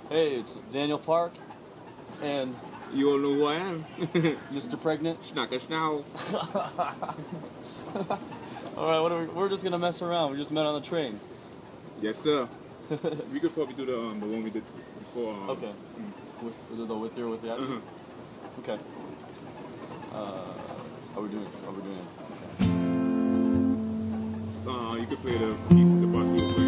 Hey, it's Daniel Park, and you all know who I am. Mr. Pregnant. Schnacka schnow. All right, we're just gonna mess around. We just met on the train. Yes, sir. We could probably do the one we did before. Okay. With you or with that? Okay. Are we doing this? Okay. You could play the piece, the part you were playing.